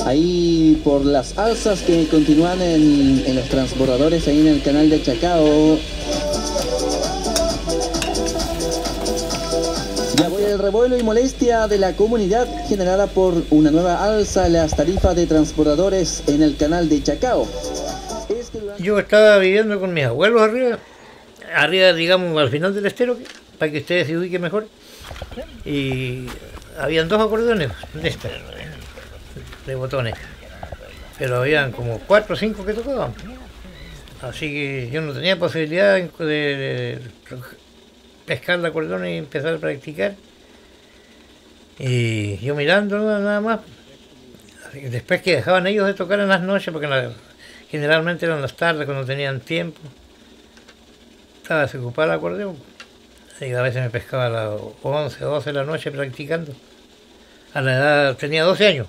ahí por las alzas que continúan en los transbordadores ahí en el canal de Chacao. Ya voy el revuelo y molestia de la comunidad generada por una nueva alza en las tarifas de transbordadores en el canal de Chacao. Yo estaba viviendo con mis abuelos arriba digamos al final del estero, para que ustedes se ubiquen mejor, y habían dos acordeones de botones, pero habían como 4 o 5 que tocaban, así que yo no tenía posibilidad de pescar el acordeón y empezar a practicar, y yo mirando nada más. Así que después que dejaban ellos de tocar en las noches, porque generalmente eran las tardes cuando tenían tiempo, estaba desocupado el acordeón, y a veces me pescaba a las 11 o 12 de la noche practicando. A la edad, tenía 12 años.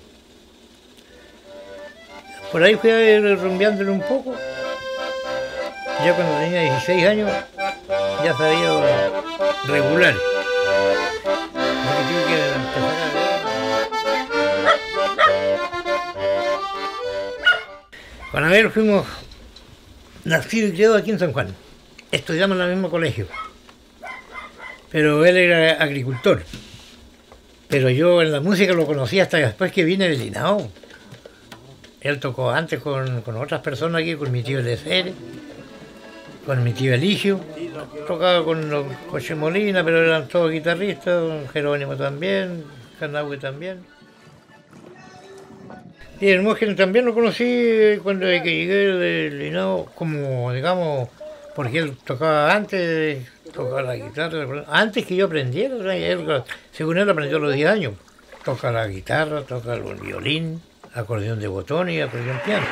Por ahí fui rumbeándole un poco. Yo cuando tenía 16 años ya sabía regular. Así que tuve que empezar a... Con Abel fuimos nacidos y criados aquí en San Juan. Estudiamos en el mismo colegio. Pero él era agricultor. Pero yo en la música lo conocí hasta después que vine del Linao. Él tocó antes con otras personas aquí, con mi tío Eliezer, con mi tío Eligio. Tocaba con José Molina, pero eran todos guitarristas, don Jerónimo también, Canahue también. Y el Hermógenes también lo conocí cuando que llegué del Linao, como digamos, porque él tocaba antes, tocaba la guitarra, antes que yo aprendiera. Él, según él aprendió a los 10 años. Toca la guitarra, toca el violín, acordeón de botón y acordeón piano.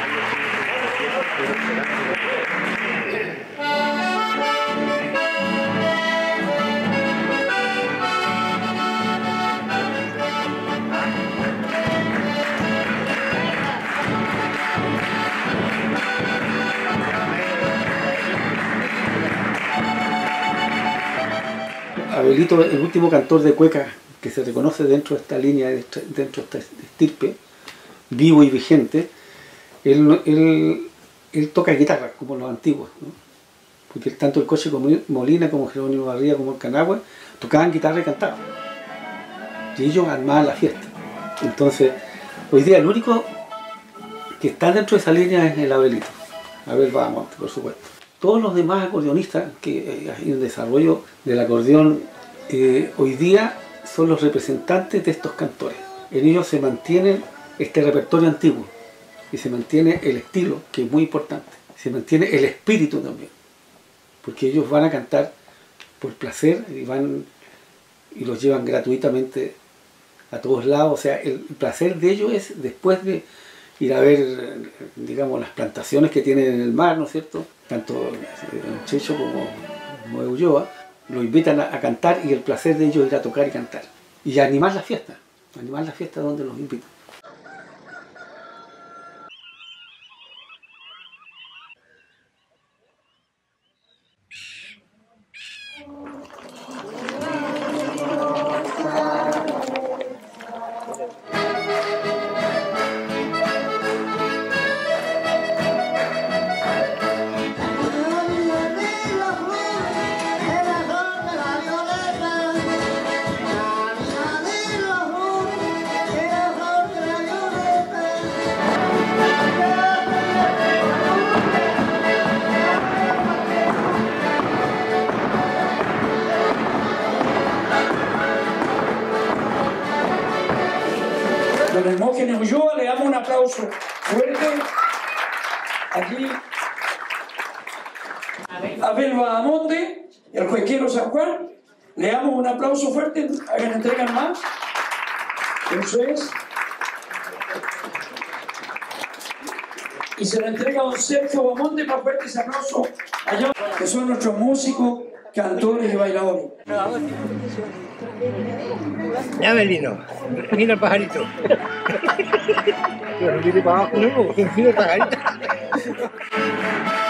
Abelito, el último cantor de cueca que se reconoce dentro de esta línea, dentro de esta estirpe, vivo y vigente, él toca guitarra, como los antiguos, ¿no? Porque tanto el Coche Molina como Jerónimo Barría como el Canahue tocaban guitarra y cantaban. Y ellos armaban la fiesta. Entonces, hoy día el único que está dentro de esa línea es el Abelito, Abel Badamonte, por supuesto. Todos los demás acordeonistas que hay en desarrollo del acordeón hoy día son los representantes de estos cantores. En ellos se mantiene este repertorio antiguo y se mantiene el estilo, que es muy importante. Se mantiene el espíritu también, porque ellos van a cantar por placer y los llevan gratuitamente a todos lados. O sea, el placer de ellos es después de ir a ver, digamos, las plantaciones que tienen en el mar, ¿no es cierto? Tanto Checho como Ulloa lo invitan a cantar, y el placer de ellos es ir a tocar y cantar. Y a animar la fiesta donde los invitan. Don Hermógenes Ulloa, le damos un aplauso fuerte aquí a Abel Badamonte y al juequero San Juan. Le damos un aplauso fuerte, hagan entregan más. Eso es. Y se le entrega a don Sergio Badamonte, para fuerte ese aplauso allá, que son nuestros músicos, cantores y bailadores. Ya, Belino, mira el pajarito. Pero mire para abajo, no, mira el pajarito.